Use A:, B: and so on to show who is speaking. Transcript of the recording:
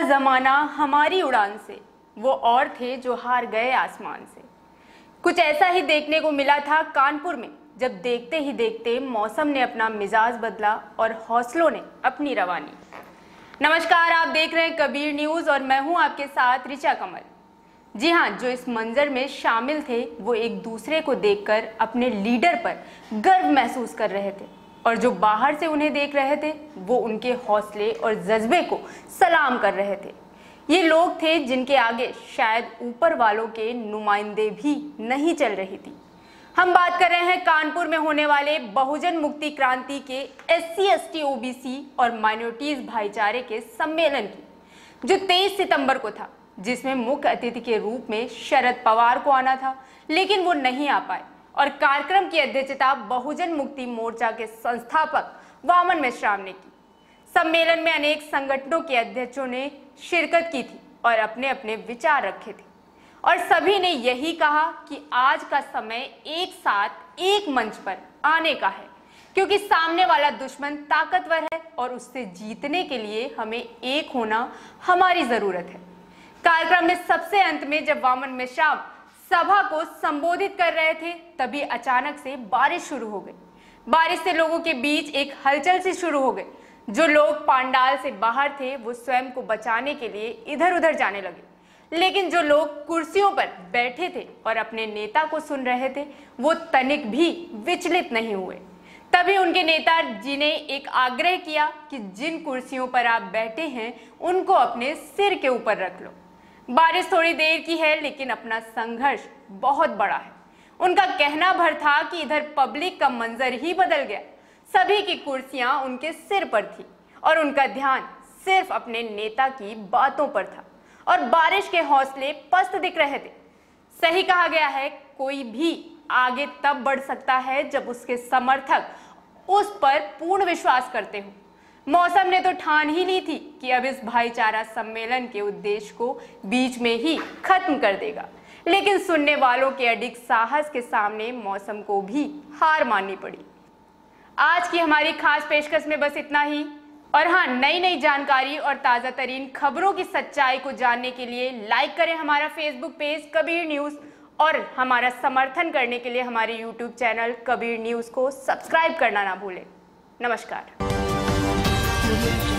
A: जमाना हमारी उड़ान से, वो और थे जो हार गए आसमान से। कुछ ऐसा ही देखने को मिला था कानपुर में, जब देखते ही देखते मौसम ने अपना मिजाज बदला और हौसलों ने अपनी रवानी। नमस्कार, आप देख रहे हैं कबीर न्यूज और मैं हूं आपके साथ ऋचा कमल। जी हाँ, जो इस मंजर में शामिल थे वो एक दूसरे को देखकर अपने लीडर पर गर्व महसूस कर रहे थे, और जो बाहर से उन्हें देख रहे थे वो उनके हौसले और जज्बे को सलाम कर रहे थे। ये लोग थे जिनके आगे शायद ऊपर वालों के नुमाइंदे भी नहीं चल रही थी। हम बात कर रहे हैं कानपुर में होने वाले बहुजन मुक्ति क्रांति के SC ST OBC और माइनॉरिटीज भाईचारे के सम्मेलन की, जो 23 सितंबर को था, जिसमें मुख्य अतिथि के रूप में शरद पवार को आना था, लेकिन वो नहीं आ पाए। और कार्यक्रम की अध्यक्षता बहुजन मुक्ति मोर्चा के संस्थापक वामन मेश्राम ने की। सम्मेलन में अनेक संगठनों के अध्यक्षों ने शिरकत की थी और अपने अपने विचार रखे थे, और सभी ने यही कहा कि आज का समय एक साथ एक मंच पर आने का है, क्योंकि सामने वाला दुश्मन ताकतवर है और उससे जीतने के लिए हमें एक होना हमारी जरूरत है। कार्यक्रम में सबसे अंत में जब वामन मेश्राम सभा को संबोधित कर रहे थे, तभी अचानक से बारिश शुरू हो गई। बारिश से लोगों के बीच एक हलचल सी शुरू हो गई। जो लोग पंडाल से बाहर थे वो स्वयं को बचाने के लिए इधर उधर जाने लगे, लेकिन जो लोग कुर्सियों पर बैठे थे और अपने नेता को सुन रहे थे वो तनिक भी विचलित नहीं हुए। तभी उनके नेता जी ने एक आग्रह किया कि जिन कुर्सियों पर आप बैठे हैं उनको अपने सिर के ऊपर रख लो। बारिश थोड़ी देर की है, लेकिन अपना संघर्ष बहुत बड़ा है। उनका कहना भर था कि इधर पब्लिक का मंजर ही बदल गया। सभी की कुर्सियां उनके सिर पर थी और उनका ध्यान सिर्फ अपने नेता की बातों पर था, और बारिश के हौसले पस्त दिख रहे थे। सही कहा गया है, कोई भी आगे तब बढ़ सकता है जब उसके समर्थक उस पर पूर्ण विश्वास करते हो। मौसम ने तो ठान ही ली थी कि अब इस भाईचारा सम्मेलन के उद्देश्य को बीच में ही खत्म कर देगा, लेकिन सुनने वालों के अडिग साहस के सामने मौसम को भी हार माननी पड़ी। आज की हमारी खास पेशकश में बस इतना ही। और हाँ, नई नई जानकारी और ताज़ा तरीन खबरों की सच्चाई को जानने के लिए लाइक करें हमारा फेसबुक पेज कबीर न्यूज़, और हमारा समर्थन करने के लिए हमारे यूट्यूब चैनल कबीर न्यूज़ को सब्सक्राइब करना ना भूलें। नमस्कार।